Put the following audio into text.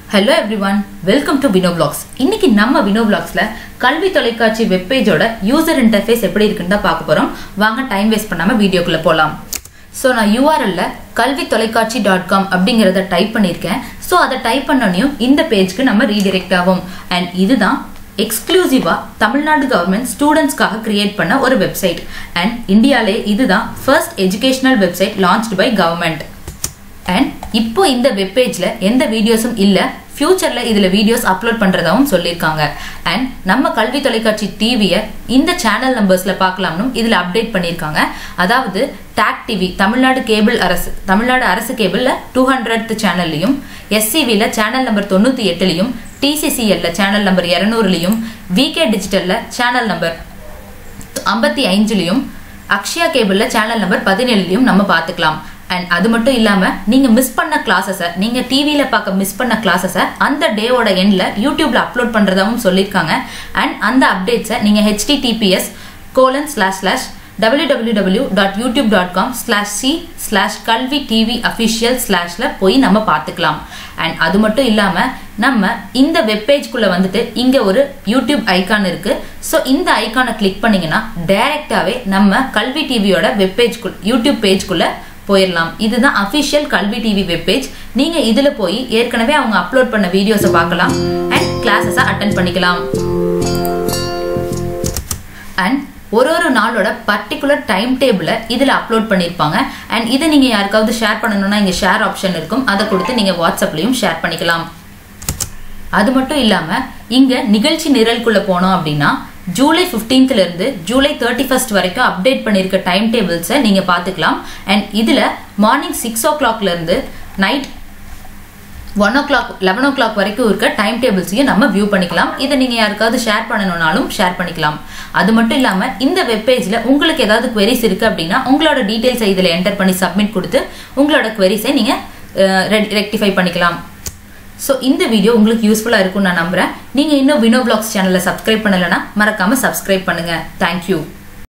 Hello everyone, welcome to Vino Vlogs. இன்னைக்கு நம்ம Vino Vlogsல கல்வி தொலைக்காட்சி வெப் பேஜோட யூசர் இன்டர்ஃபேஸ் எப்படி இருக்குன்னு தான் பார்க்க போறோம். வாங்க டைம் வேஸ்ட் பண்ணாம வீடியோக்குள்ள போலாம். சோ நான் URL-ல kalvitolaikachi.com அப்படிங்கறத டைப் பண்ணிருக்கேன். சோ அத டைப் பண்ணனும் இந்த பேஜ்க்கு நம்ம ரீடைரக்ட் ஆவோம். and இதுதான் எக்ஸ்க்ளூசிவா தமிழ்நாடு கவர்மெண்ட் ஸ்டூடண்ட்ஸ்க்காக கிரியேட் பண்ண ஒரு வெப்சைட். and இந்தியாலே இதுதான் first educational website launched by government. and இப்போ இந்த வெப் பேஜ்ல எந்த வீடியோஸும் இல்ல, ஃபியூச்சர்ல இதுல வீடியோஸ் அப்லோட் பண்றதாவும் சொல்லிருக்காங்க. and நம்ம கல்வி தொலைக்காட்சி டிவியை இந்த சேனல் நம்பர்ஸ்ல பார்க்கலாம்னு இதுல அப்டேட் பண்ணிருக்காங்க. அதாவது டாக் டிவி தமிழ்நாடு அரசு கேபிள்ல 200th சேனல்லையும், SCVல சேனல் நம்பர் 98லையும், TCCLல சேனல் நம்பர் 200லையும், VK டிஜிட்டல்ல சேனல் நம்பர் 55லையும், அக்ஷயா கேபிள்ல சேனல் நம்பர் 17லையும் நம்ம பார்த்துக்கலாம். and அது மட்டும் இல்லாம நீங்க மிஸ் பண்ண கிளாसेस நீங்க டிவில பார்க்க மிஸ் பண்ண கிளாसेस அந்த டேவோட எண்ட்ல யூடியூப்ல அப்லோட் பண்றதாவும் சொல்லிருக்காங்க. and அந்த அப்டேட்ஸ் நீங்க https://www.youtube.com/c/kalvitv/official/ போய் நம்ம பார்த்துக்கலாம். and அது மட்டும் இல்லாம நம்ம இந்த வெப் பேஜ்க்குள்ள வந்துட்டு இங்க ஒரு யூடியூப் ஐகான் இருக்கு. சோ இந்த ஐகானை கிளிக் பண்ணீங்கன்னா டைரக்டாவே நம்ம கல்வி டிவியோட வெப் பேஜ்க்குள்ள யூடியூப் பேஜ்க்குள்ள போயிடலாம். இதுதான் அபிஷியல் கல்வி டிவி வெப் பேஜ். நீங்க இதுல போய் ஏற்கனவே அவங்க அப்லோட் பண்ண வீடியோஸை பார்க்கலாம் அண்ட் கிளாஸஸை அட்டெண்ட் பண்ணிக்கலாம். அண்ட் ஒரு நாளோட பர்டிகுலர் டைம் டேபிளை இதுல அப்லோட் பண்ணிருப்பாங்க. அண்ட் இதை நீங்க யாருக்காவது ஷேர் பண்ணணும்னா இங்க ஷேர் ஆப்ஷன் இருக்கும், அதை கொடுத்து நீங்க வாட்ஸ்அப்லயும் ஷேர் பண்ணிக்கலாம். அது மட்டும் இல்லாம இங்க நிகழ்ச்சி நிரலுக்குள்ள போனோம் அப்படின்னா ஜூலை 15th இருந்து ஜூலை 31st வரைக்கும் அப்டேட் பண்ணிருக்க டைம் டேபிள்ஸை நீங்க பாத்துக்கலாம். அண்ட் இதுல மார்னிங் 6 o'clock இருந்து நைட் 11 o'clock வரைக்கும் இருக்க டைம் டேபிள்ஸையும் நம்ம வியூ பண்ணிக்கலாம். இதை நீங்க யாருக்காவது ஷேர் பண்ணணும்னாலும் ஷேர் பண்ணிக்கலாம். அது மட்டும் இல்லாம இந்த வெப் பேஜ்ல உங்களுக்கு ஏதாவது queries இருக்கு அப்படின்னா உங்களோட டீடைல்ஸை இதுல என்டர் பண்ணி சப்மிட் கொடுத்து உங்களோட queries-ஐ நீங்க ரெக்டிஃபை பண்ணிக்கலாம். சோ இந்த வீடியோ உங்களுக்கு யூஸ்ஃபுல்லா இருக்கும்னு நான் நம்புறேன். நீங்க இன்னும் வினோ vlogs சேனலை சப்ஸ்கிரைப் பண்ணலனா மறக்காம சப்ஸ்கிரைப் பண்ணுங்க. Thank you.